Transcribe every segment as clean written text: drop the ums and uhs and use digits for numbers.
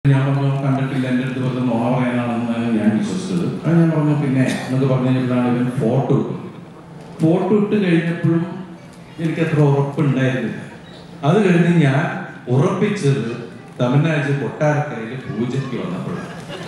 ഞാൻ പറഞ്ഞു കണ്ടിട്ടില്ല, എൻ്റെ അടുത്ത് വെറുതെ നോണ പറയാനാണെന്ന് ഞാൻ വിശ്വസിച്ചത്. അത് ഞാൻ പറഞ്ഞു പിന്നെ എന്നൊക്കെ പറഞ്ഞു കഴിഞ്ഞപ്പോഴാണ് ഇവൻ ഫോട്ടോ ഇട്ട് കഴിഞ്ഞപ്പോഴും എനിക്കത്ര ഉറപ്പുണ്ടായിരുന്നില്ല. അത് കഴിഞ്ഞ് ഞാൻ ഉറപ്പിച്ചത് തമിഴ്നാട് കൊട്ടാരക്കരയിൽ പൂജയ്ക്ക് വന്നപ്പോഴാണ്.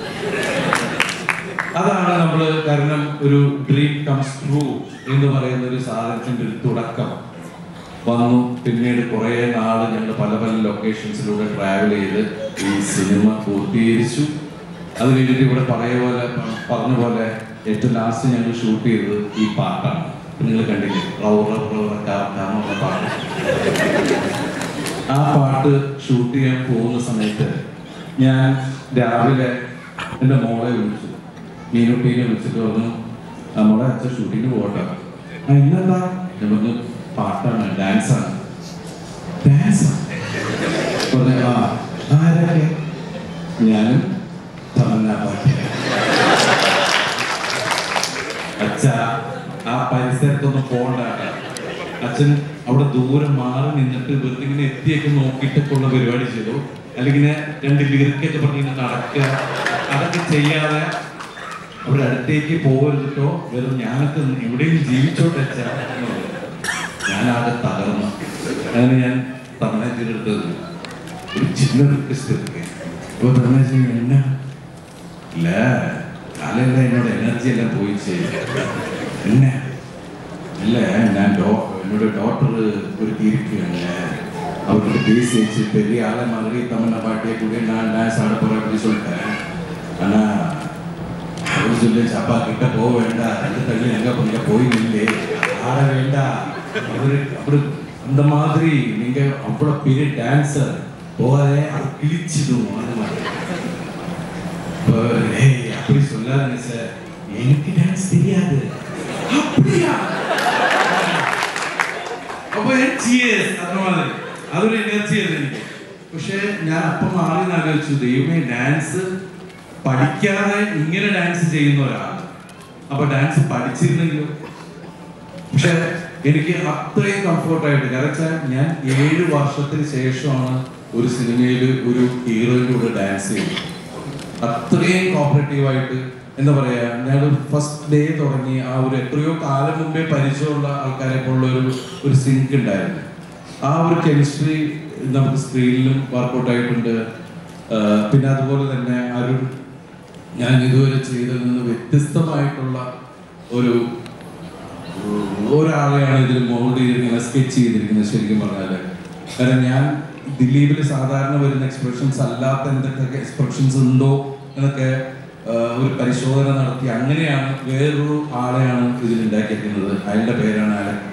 അതാണ് നമ്മള് കാരണം ഒരു ഡ്രീം കംസ് ട്രൂ എന്ന് പറയുന്ന ഒരു സാധനത്തിന്റെ ഒരു തുടക്കം വന്നു. പിന്നീട് കുറെ നാള് ഞങ്ങൾ പല പല ലൊക്കേഷൻസിലൂടെ ട്രാവൽ ചെയ്ത് ഈ സിനിമ പൂർത്തീകരിച്ചു. അത് കഴിഞ്ഞിട്ട് ഇവിടെ പറഞ്ഞ പോലെ ഏറ്റവും ലാസ്റ്റ് ഞങ്ങൾ ഷൂട്ട് ചെയ്തത് ഈ പാട്ടാണ്. നിങ്ങൾ കണ്ടില്ലേ, എന്നുള്ള പാട്ട്. ആ പാട്ട് ഷൂട്ട് ചെയ്യാൻ പോകുന്ന സമയത്ത് ഞാൻ രാവിലെ എൻ്റെ മോളെ വിളിച്ചു, മീനുട്ടീനെ വിളിച്ചിട്ട് പറഞ്ഞു, മോളെ അച്ഛൻ ഷൂട്ടിങ്ങിന് പോകട്ടെ. ഇന്നെന്താ? ഞാൻ പറഞ്ഞു പാട്ടാണ്, ഡാൻസാണ്. ആരൊക്കെ? ഞാനും തമന്നാ പാട്ട്. അച്ഛ ആ പരിസരത്തൊന്നും പോകണ്ട. അച്ഛൻ അവിടെ ദൂരെ മാറി നിന്നിട്ട് വെറുതെ ഇങ്ങനെ എത്തിയൊക്കെ നോക്കിയിട്ടൊക്കെ ഉള്ള പരിപാടി ചെയ്തു. അല്ലെങ്കിൽ രണ്ട് ലിറിക്കൊക്കെ പറഞ്ഞിങ്ങനെ നടക്കുക, അതൊക്കെ ചെയ്യാതെ അവിടെ അടുത്തേക്ക് പോകരുതോ, വെറും ഞാനൊക്കെ എവിടെയും ജീവിച്ചോട്ടെ അച്ഛ. ഞാനാകെ തകർന്നു. അങ്ങനെ ഞാൻ തമിഴ്നാട്ടിലെടുത്തത് ഒരു ചിന്ന റിക്വസ്റ്റ് എടുക്കുക. അപ്പൊ തമിഴ്നാട്ടി എന്നാ ഇല്ല കാലല്ല, എന്നോട് എനർജി എല്ലാം പോയി എന്നെ ഇല്ല. ഞാൻ என்னோட டாக்டர் ஒரு இருக்காங்க, அவர்கிட்ட பேசி வச்சு பெரிய ஆளை மாதிரி தமிழ்ல பாட்டியை கூட நான் டான்ஸ் ஆட போறேன் அப்படின்னு சொல்லிட்டேன். ஆனா அவர் சொல்லிச்சு, அப்பா கிட்ட போக வேண்டாம், அந்த தள்ளி எங்க பண்ண போய் நில்லே, ஆட வேண்டாம். அவரு அந்த மாதிரி நீங்க அவ்வளோ பெரிய டான்ஸர் போகாதே, அது கிழிச்சிடும் அந்த மாதிரி. அப்படி சொல்லாதுங்க சார், எனக்கு டான்ஸ் தெரியாது. அப்படியா? അതൊരു എനർജി ആയിരുന്നു എനിക്ക്. പക്ഷെ ഞാൻ അപ്പം ആദ്യം ആലോചിച്ചു, ദൈവമേ ഡാൻസ് പഠിക്കാതെ ഇങ്ങനെ ഡാൻസ് ചെയ്യുന്ന ഒരാൾ, അപ്പൊ ഡാൻസ് പഠിച്ചിരുന്നെങ്കിലും. പക്ഷെ എനിക്ക് അത്രയും കംഫർട്ടായിട്ട്, കാരണം ഞാൻ 7 വർഷത്തിന് ശേഷമാണ് ഒരു സിനിമയിൽ ഒരു ഹീറോയിൻ്റെ കൂടെ ഡാൻസ് ചെയ്യുന്നത്. അത്രയും കോപ്പറേറ്റീവായിട്ട് എന്താ പറയാ, ഞാൻ ഫസ്റ്റ് ഡേ തുടങ്ങി ആ ഒരു എത്രയോ കാലം മുമ്പേ പരിചയമുള്ള ആൾക്കാരെ പോലുള്ള ഒരു സിങ്ക് ഉണ്ടായിരുന്നു. ആ ഒരു കെമിസ്ട്രി നമുക്ക് സ്ക്രീനിലും വർക്കൗട്ട് ആയിട്ടുണ്ട്. പിന്നെ അതുപോലെ തന്നെ ആ ഒരു ഞാൻ ഇതുവരെ ചെയ്തതിൽ നിന്ന് വ്യത്യസ്തമായിട്ടുള്ള ഒരാളെയാണ് ഇതിൽ മോൾഡ് ചെയ്തിരിക്കുന്നത്, സ്കെച്ച് ചെയ്തിരിക്കുന്നത് ശരിക്കും പറഞ്ഞാല്. കാരണം ഞാൻ ദിലീപിൽ സാധാരണ വരുന്ന എക്സ്പ്രഷൻസ് അല്ലാത്ത എന്തൊക്കെ എക്സ്പ്രഷൻസ് ഉണ്ടോ എന്നൊക്കെ ഒരു പരിശോധന നടത്തി അങ്ങനെയാണ് വേറൊരു ആളെയാണ് ഇതിൽ ഉണ്ടാക്കിയിരിക്കുന്നത്. അയാളുടെ പേരാണ്